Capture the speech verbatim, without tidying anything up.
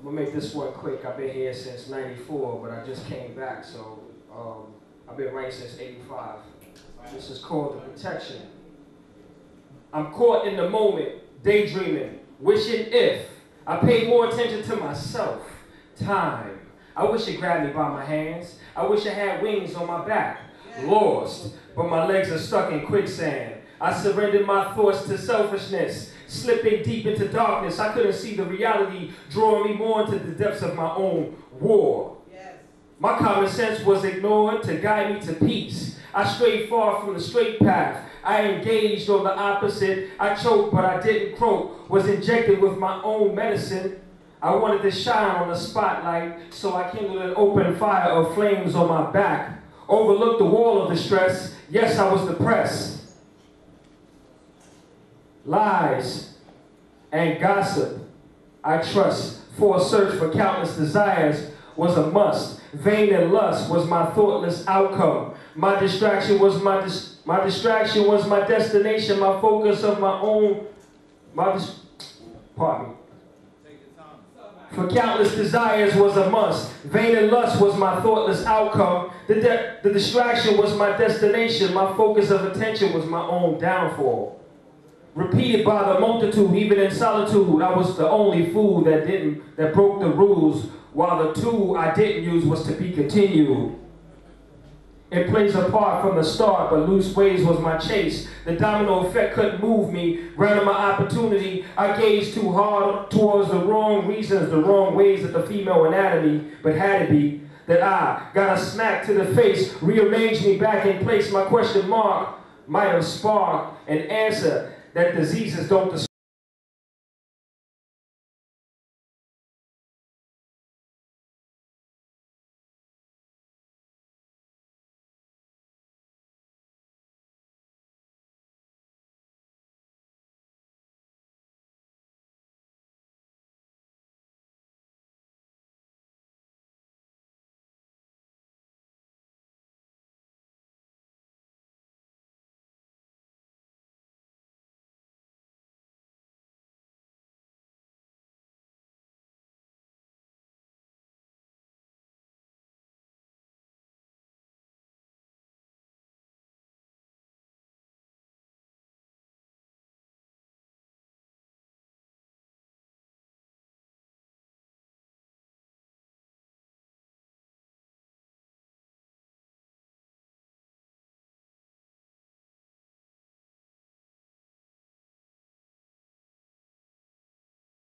I'm gonna make this one quick. I've been here since ninety-four, but I just came back, so um, I've been writing since eighty-five. This is called The Protection. I'm caught in the moment, daydreaming, wishing if I paid more attention to myself. Time. I wish it grabbed me by my hands. I wish it had wings on my back. Lost, but my legs are stuck in quicksand. I surrendered my thoughts to selfishness, slipping deep into darkness. I couldn't see the reality, drawing me more into the depths of my own war. Yes. My common sense was ignored to guide me to peace. I strayed far from the straight path. I engaged on the opposite. I choked, but I didn't croak. Was injected with my own medicine. I wanted to shine on the spotlight, so I kindled an open fire of flames on my back. Overlooked the wall of distress. Yes, I was depressed. Lies and gossip I trust, for a search for countless desires was a must. Vain and lust was my thoughtless outcome. My distraction was my dis my distraction was my destination. My focus of my own. My dis pardon me. For countless desires was a must. Vain and lust was my thoughtless outcome. The, de the distraction was my destination. My focus of attention was my own downfall. Repeated by the multitude, even in solitude, I was the only fool that didn't, that broke the rules, while the tool I didn't use was to be continued. It plays a part from the start, but loose ways was my chase. The domino effect couldn't move me. Granted my opportunity, I gazed too hard towards the wrong reasons, the wrong ways of the female anatomy, but had to be that I got a smack to the face, rearranged me back in place. My question mark might have sparked an answer that diseases don't